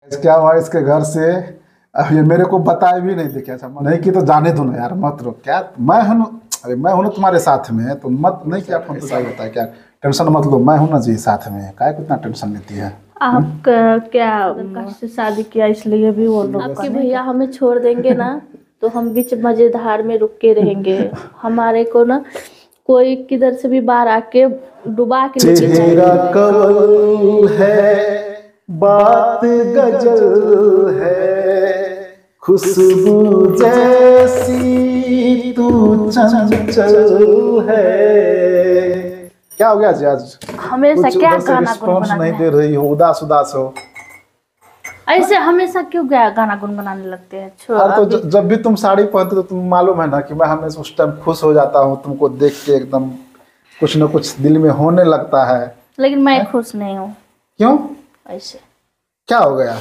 क्या हुआ इसके घर से। अब ये मेरे को बताए भी नहीं थे क्या। अच्छा नहीं कि तो जाने दो ना यार, मत रो क्या। मैं हूँ अरे मैं हूँ ना तुम्हारे साथ में, तो मत नहीं क्या फोन तो सही होता है क्या। टेंशन मत लो, मैं हूँ ना जी साथ में, काय को इतना टेंशन लेती है। आप क्या कष्ट से शादी किया इसलिए भी वो लोग आपके भैया हमें छोड़ देंगे ना तो हम बीच मजेदार में रुक के रहेंगे। हमारे को ना कोई किधर से भी बाहर आके डुबा के लेके चेहरा जाए। कवल है, बात गजल है, खुशबू जैसी तू चंचल है। क्या हो गया जी आज? हमेशा कुछ क्या उधर से गाना रिस्पॉन्स नहीं गुनगुनाना दे है? रही हो, उदास उदास हो। ऐसे हमेशा क्यों गाना गुनगुनाने लगते हैं? छोड़ अरे तो अभी। जब भी तुम साड़ी पहनते हो तो तुम मालूम है ना कि मैं हमेशा उस टाइम खुश हो जाता हूँ, तुमको देख के एकदम कुछ न कुछ दिल में होने लगता है। लेकिन मैं खुश नहीं हूँ। क्यों? ऐसे क्या हो गया?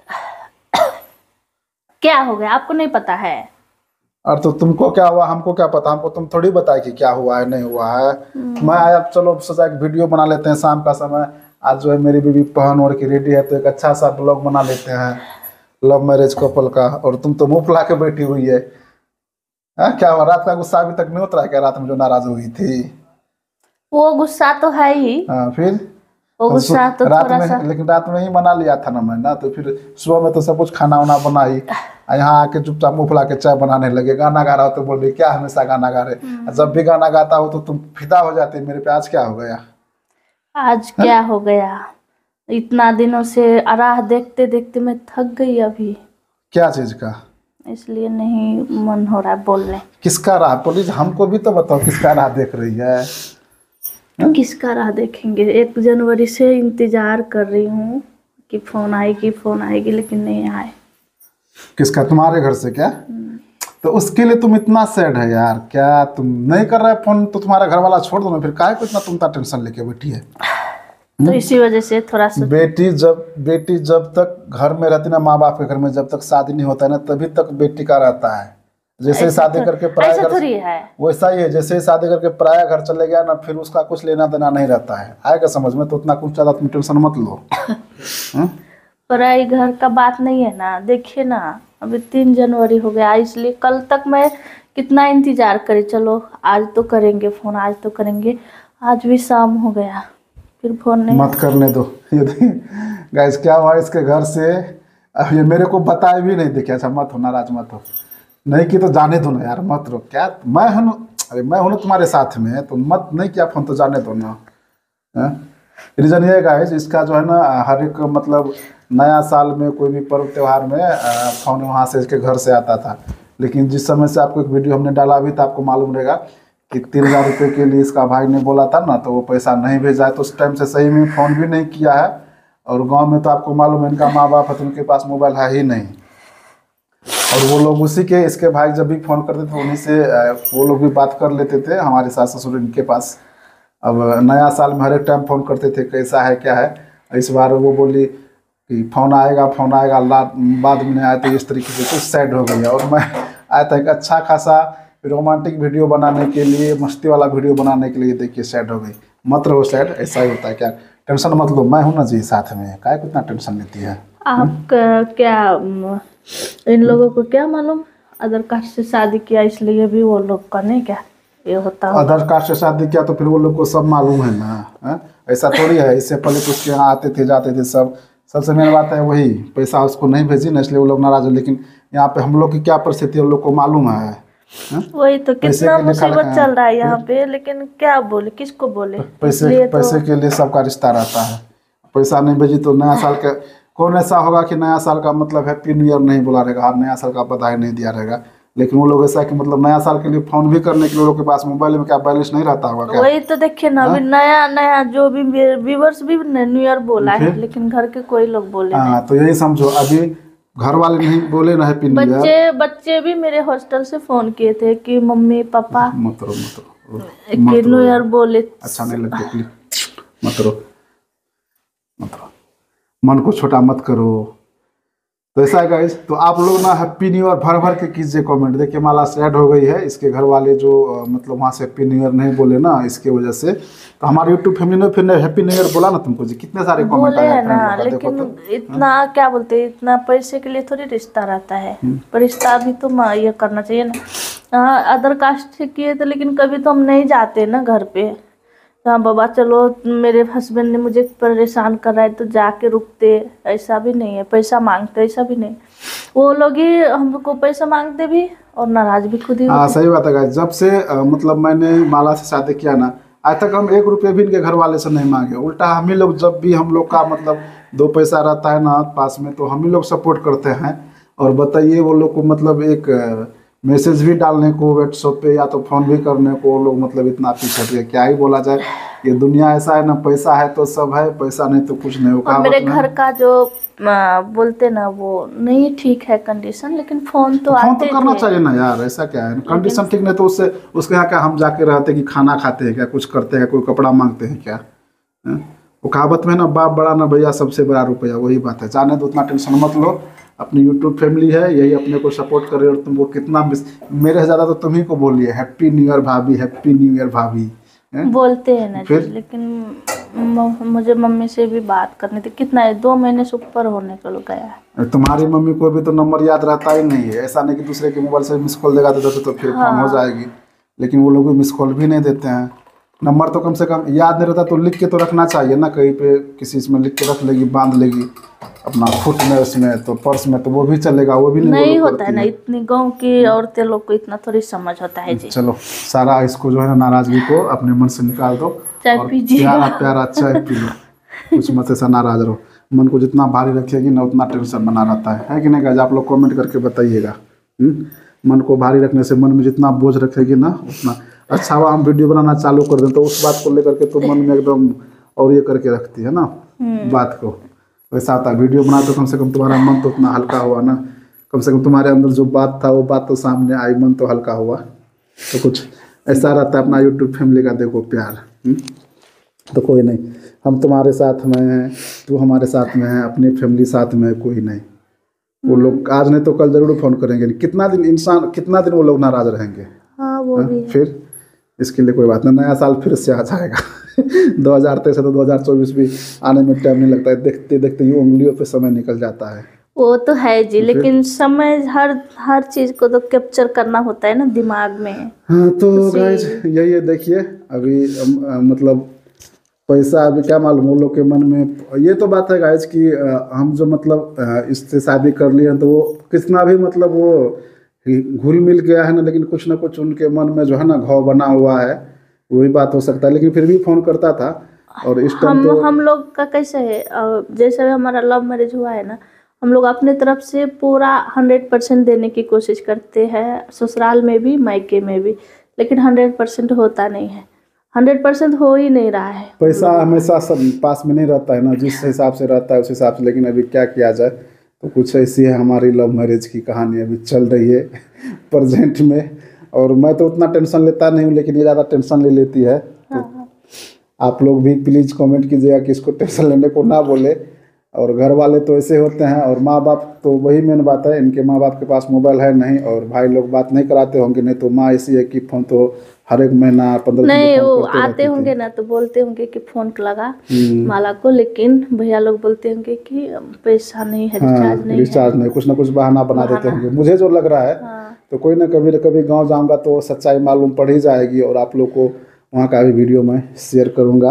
क्या हो गया आपको नहीं पता है? और तो तुमको क्या हुआ हमको क्या पता, हमको तुम थोड़ी बताए कि क्या हुआ है नहीं हुआ है। मैं आया चलो सोचा एक वीडियो बना लेते हैं शाम का समय। आज जो है मेरी बीवी पहन ओढ़ के रेडी है तो एक अच्छा सा ब्लॉग बना लेते हैं लव मैरिज कपल का। और तुम तो मुंह फुला के बैठी हुई है। क्या हुआ? रात का गुस्सा अभी तक नहीं उतरा क्या? रात में जो नाराज हुई थी। वो गुस्सा तो है ही। फिर वो गुस्सा तो रात थोड़ा में सा। लेकिन रात में ही मना लिया था ना मैं ना, तो फिर सुबह में तो सब कुछ खाना वाना बनाई, यहाँ आके चुपचाप मुंह फुला के चाय बनाने लगे। गाना गा रहा हो तो बोल रही क्या हमेशा गाना गा रहे। जब भी गाना गाता हो तो तुम फिदा हो जाती मेरे पे। आज क्या हो गया? आज क्या हो गया? इतना दिनों से राह देखते देखते मैं थक गई अभी, क्या चीज का? इसलिए नहीं मन हो रहा है बोलने। किसका राह? पुलिस हमको भी तो बताओ किसका राह देख रही है। किसका राह देखेंगे? 1 जनवरी से इंतजार कर रही हूँ कि फोन आएगी लेकिन नहीं आए। किसका? तुम्हारे घर से क्या? तो उसके लिए तुम इतना सैड है यार? क्या तुम नहीं कर रहा है फोन तो तुम्हारा घर वाला छोड़ दो ना, फिर काहे को इतना तुम टेंशन लेके बैठी है। तो इसी वजह से थोड़ा सा बेटी जब तक घर में रहती ना, माँ बाप के घर में, जब तक शादी नहीं होता है ना तभी तक बेटी का रहता है। जैसे ही शादी करके पराया ऐसा घर, थोड़ी है। वैसा ही है। जैसे ही शादी करके पराया घर चले गया ना, फिर उसका कुछ लेना देना नहीं रहता है। आएगा समझ में? तो उतना कुछ ज्यादा तुम टेंशन मत लो। पराई घर का बात नहीं है ना। देखिए ना अभी 3 जनवरी हो गया, इसलिए कल तक मैं कितना इंतजार करी। चलो आज तो करेंगे फोन, आज तो करेंगे। आज भी शाम हो गया फिर फोन नहीं। मत करने दो। ये गाइस क्या हुआ इसके घर से। अब ये मेरे को बताए भी नहीं देखे। अच्छा मत हो नाराज, मत हो नहीं कि तो जाने दो ना यार, मत रो क्या। मैं हूँ अरे मैं हूँ ना तुम्हारे साथ में, तो मत नहीं किया फोन तो जाने दो ना। रीजन ये गाइस इसका जो है ना, हर एक मतलब नया साल में कोई भी पर्व त्योहार में फोन वहाँ से इसके घर से आता था। लेकिन जिस समय से आपको एक वीडियो हमने डाला अभी, तो आपको मालूम रहेगा कि 3,000 रुपये के लिए इसका भाई ने बोला था ना, तो वो पैसा नहीं भेजा है। तो उस टाइम से सही में फ़ोन भी नहीं किया है। और गांव में तो आपको मालूम है इनका माँ बाप है तो उनके पास मोबाइल है ही नहीं। और वो लोग उसी के, इसके भाई जब भी फ़ोन करते थे उन्हीं से वो लोग भी बात कर लेते थे, हमारे सास ससुर इनके पास। अब नया साल में हर एक टाइम फ़ोन करते थे कैसा है क्या है। इस बार वो बोली कि फ़ोन आएगा बाद में नहीं आया। तो इस तरीके से कुछ सैड हो गई। और मैं आया था एक अच्छा खासा रोमांटिक वीडियो बनाने के लिए, मस्ती वाला वीडियो बनाने के लिए, देखिए सैड हो गई। मत रहो सैड, ऐसा ही होता है क्या। टेंशन मत लो, मैं हूँ ना जी साथ में, काय को इतना टेंशन लेती है। आप क्या इन लोगों को क्या मालूम अदर कास्ट से शादी किया इसलिए भी वो लोग का नहीं क्या ये होता होगा। अदर कास्ट से शादी किया तो फिर वो लोग को सब मालूम है ना। ऐसा थोड़ी है। इससे पहले तो उसके यहाँ आते थे जाते थे सब। सबसे मेन बात है वही पैसा उसको नहीं भेजी ना, इसलिए वो लोग नाराज है। लेकिन यहाँ पे हम लोग की क्या परिस्थिति है हम लोग को मालूम है। वही तो पैसे कितना के लिए मुसीबत खड़ा चल रहा है यहाँ पे, लेकिन क्या बोले किसको बोले। पैसे इसलिए तो पैसे के लिए सबका रिश्ता रहता है। पैसा नहीं भेजी तो नया साल के कौन ऐसा होगा कि नया साल का मतलब हैप्पी न्यू ईयर नहीं बोला रहेगा, नया साल का बधाई नहीं दिया रहेगा। लेकिन वो लोग ऐसा कि मतलब नया साल के लिए फोन भी करने के लिए लोगों के पास मोबाइल में क्या बैलेंस नहीं रहता होगा क्या। वही तो देखिए ना अभी नया नया जो भी व्यूवर्स भी न्यू ईयर बोला है, लेकिन घर के कोई लोग बोले नहीं। तो यही समझो अभी घर वाले नहीं बोले ना हैप्पी न्यू ईयर। बच्चे भी मेरे हॉस्टल से फोन किए थे कि मम्मी पापा मत रो कि न्यू ईयर बोले। अच्छा नहीं लगता प्लीज मत रो। मन को छोटा मत करो। तो ऐसा है गाइस, तो आप लोग ना हैप्पी न्यू ईयर भर भर के कीजिए कमेंट। देखिए माला सैड हो गई है, इसके घर वाले जो मतलब वहाँ से हैप्पी न्यू ईयर नहीं बोले ना, इसके वजह से। तो हमारे यूट्यूब फैमिली ने फिर हैप्पी न्यू ईयर बोला ना तुमको जी, कितने सारे कमेंट बोले आए है ना, हैं। देखो लेकिन तो इतना क्या बोलते हैं, इतना पैसे के लिए थोड़ी रिश्ता रहता है। पर रिश्ता भी तो ये करना चाहिए ना। हाँ, अदर कास्ट किए थे, लेकिन कभी तो हम नहीं जाते ना घर पे। हाँ बाबा चलो, मेरे हस्बैंड ने मुझे परेशान कर रहा है तो जाके रुकते, ऐसा भी नहीं है। पैसा मांगते ऐसा भी नहीं, वो लोग ही हमको पैसा मांगते भी और नाराज भी खुद ही हाँ होते। सही बात है गाइस। जब से मतलब मैंने माला से शादी किया ना, आज तक हम 1 रुपये भी इनके घर वाले से नहीं मांगे। उल्टा हम ही लोग, जब भी हम लोग का मतलब 2 पैसा रहता है ना पास में, तो हम ही लोग सपोर्ट करते हैं। और बताइए वो लोग को मतलब एक मैसेज भी डालने को व्हाट्सएप पे या तो फोन भी करने को वो लोग मतलब इतना पीछे हटे। क्या ही बोला जाए, ये दुनिया ऐसा है ना, पैसा है तो सब है, पैसा नहीं तो कुछ नहीं। वो और मेरे कहावत में घर का जो बोलते ना, वो नहीं ठीक है कंडीशन, लेकिन फोन तो फोन आते तो करना थे। चाहिए ना यार। ऐसा क्या है, कंडीशन ठीक नहीं तो उससे उसके यहाँ क्या हम जाके रहते कि खाना खाते हैं क्या, कुछ करते हैं, कोई कपड़ा मांगते हैं क्या? हैं? वो कहावत में ना, बाप बड़ा ना भैया सबसे बड़ा रुपया, वही बात है। जाने तो उतना टेंशन मत लो, अपनी यूट्यूब फैमिली है यही अपने को सपोर्ट कर रहे हो। और तुमको कितना मेरे से ज़्यादा तो तुम ही को बोलिए हैप्पी न्यू ईयर भाभी, हैप्पी न्यू ईयर भाभी। हैं? बोलते हैं ना जी, फिर? लेकिन मुझे मम्मी से भी बात करनी थी। कितना है, 2 महीने से ऊपर होने को गया है। तुम्हारी मम्मी को भी तो नंबर याद रहता ही नहीं है। ऐसा नहीं कि दूसरे के मोबाइल से मिस कॉल देगा तो फिर फोन हो जाएगी, लेकिन वो लोग भी मिस कॉल भी नहीं देते हैं। नंबर तो कम से कम याद नहीं रहता तो लिख के तो रखना चाहिए ना, कहीं पे किसी इसमें लिख के रख लेगी, बांध लेगी अपना फुट में, उसमें तो पर्स में, तो वो भी चलेगा। वो भी नहीं वो लोग होता है करती ना, इतनी गांव की औरतें लोग को इतना थोड़ी समझ होता है जी। चलो सारा इसको जो है ना, नाराजगी को अपने मन से निकाल दो चाय और पीजिएगा। प्यारा प्यारा चाय पी लो। कुछ मत ऐसा नाराज रहो, मन को जितना भारी रखेगी ना उतना टेंशन बना रहता है कि नहीं गाइस? आप लोग कमेंट करके बताइएगा। मन को भारी रखने से, मन में जितना बोझ रखेगी ना उतना अच्छा। हुआ हम वीडियो बनाना चालू कर दें तो उस बात को लेकर के तो मन में एकदम और ये करके रखती है ना बात को। वैसा आता है, वीडियो बना तो कम से कम तुम्हारा मन तो उतना हल्का हुआ ना, कम से कम तुम्हारे अंदर जो बात था वो बात तो सामने आई, मन तो हल्का हुआ। तो कुछ ऐसा रहता है अपना यूट्यूब फैमिली का देखो प्यार। तो कोई नहीं, हम तुम्हारे साथ में हैं, तू हमारे साथ में है, अपनी फैमिली साथ में है, कोई नहीं। वो लोग आज नहीं तो कल जरूर फोन करेंगे। कितना दिन वो लोग नाराज रहेंगे? हाँ वो भी है। फिर इसके लिए कोई बात नहीं, नया साल फिर से आ जाएगा। 2023 है तो 2024 भी आने में टाइम नहीं लगता है। देखते देखते यूँ उंगलियों पे समय निकल जाता है। वो तो है जी, लेकिन समय हर चीज को तो कैप्चर करना होता है ना दिमाग में। हाँ तो गाइस यही है, देखिए अभी मतलब पैसा अभी क्या मालूम वो लोग के मन में। ये तो बात है गाइस कि हम जो मतलब इससे शादी कर लिए हैं तो वो कितना भी मतलब वो घुल मिल गया है ना, लेकिन कुछ ना कुछ उनके मन में जो है ना घाव बना हुआ है। वही बात हो सकता है, लेकिन फिर भी फोन करता था। और इस टाइम तो हम लोग का कैसे है, जैसे हमारा लव मैरिज हुआ है ना, हम लोग अपने तरफ से पूरा 100% देने की कोशिश करते हैं, ससुराल में भी मायके में भी, लेकिन 100% होता नहीं है। 100% हो ही नहीं रहा है। पैसा हमेशा सब पास में नहीं रहता है ना, जिस हिसाब से रहता है उस हिसाब से। लेकिन अभी क्या किया जाए, तो कुछ ऐसी है हमारी लव मैरिज की कहानी अभी चल रही है प्रेजेंट में। और मैं तो उतना टेंशन लेता नहीं हूँ, लेकिन ये ज़्यादा टेंशन ले लेती है। तो आप लोग भी प्लीज़ कमेंट कीजिएगा कि इसको टेंशन लेने को ना बोले। और घर वाले तो ऐसे होते हैं, और माँ बाप तो वही मेन बात है, इनके माँ बाप के पास मोबाइल है नहीं, और भाई लोग बात नहीं कराते होंगे। नहीं तो माँ ऐसी है कि फ़ोन तो हर एक महीना 15 नहीं, वो आते होंगे ना तो बोलते होंगे कि फोन लगा माला को, लेकिन भैया लोग बोलते होंगे कि पैसा नहीं है, रिचार्ज नहीं, कुछ ना कुछ बहाना बना देते होंगे। मुझे जो लग रहा है तो कोई ना कभी गांव जाऊंगा तो सच्चाई मालूम पड़ ही जाएगी, और आप लोग को वहाँ का भी वीडियो मैं शेयर करूँगा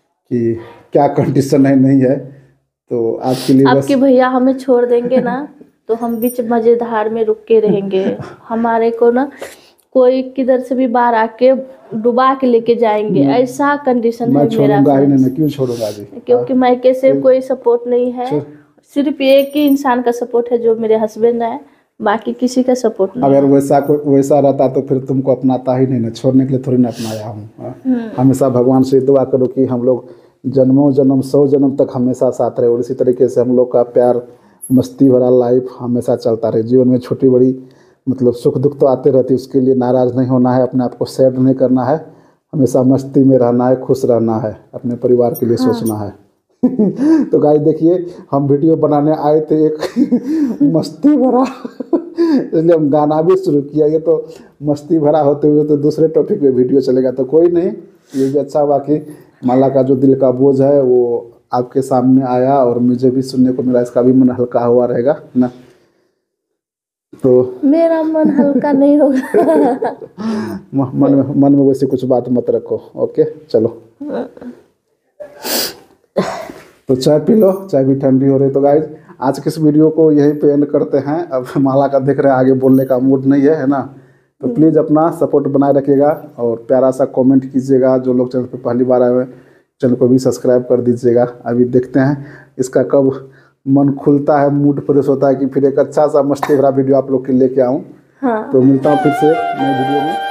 कि क्या कंडीशन है नहीं है। तो आपके लिए आपके भैया हमें छोड़ देंगे ना तो हम बीच मजेदार में रुक के रहेंगे। हमारे को ना कोई किधर से भी बाहर आके डुबा के लेके जाएंगे, ऐसा कंडीशन है मेरा। मैं क्यों छोड़ूंगा जी, क्योंकि मायके से कोई सपोर्ट नहीं है, सिर्फ एक ही इंसान का सपोर्ट है जो मेरे हस्बैंड है, बाकी किसी का सपोर्ट नहीं। अगर वैसा रहता तो फिर तुमको अपनाता ही नहीं ना, छोड़ने के लिए थोड़ी ना अपनाया हूँ। हमेशा भगवान से दुआ करो कि हम लोग जन्मों जन्म 100 जन्म तक हमेशा साथ रहे, और इसी तरीके से हम लोग का प्यार मस्ती भरा लाइफ हमेशा चलता रहे। जीवन में छोटी बड़ी मतलब सुख दुख तो आते रहती, उसके लिए नाराज़ नहीं होना है, अपने आप को सैड नहीं करना है, हमेशा मस्ती में रहना है, खुश रहना है, अपने परिवार के लिए सोचना है। तो गाइस देखिए, हम वीडियो बनाने आए थे एक मस्ती भरा, इसलिए हम गाना भी शुरू किया। ये तो मस्ती भरा होते हुए तो दूसरे टॉपिक पे वीडियो चलेगा, तो कोई नहीं, ये भी अच्छा हुआ कि माला का जो दिल का बोझ है वो आपके सामने आया और मुझे भी सुनने को मिला, इसका भी मन हल्का हुआ रहेगा ना। तो मेरा मन हल्का नहीं होगा। मन में वैसे कुछ बात मत रखो, ओके चलो। तो चाय पी लो, चाय भी ठंडी हो रही। तो गाइज आज के इस वीडियो को यहीं पे एंड करते हैं। अब माला का देख रहे हैं आगे बोलने का मूड नहीं है ना, तो प्लीज़ अपना सपोर्ट बनाए रखिएगा और प्यारा सा कमेंट कीजिएगा। जो लोग चैनल पे पहली बार आए हैं चैनल को भी सब्सक्राइब कर दीजिएगा। अभी देखते हैं इसका कब मन खुलता है, मूड फ्रेश होता है कि फिर एक अच्छा सा मस्ती भरा वीडियो आप लोग के लेके आऊँ। हाँ। तो मिलता हूँ फिर से नए वीडियो में।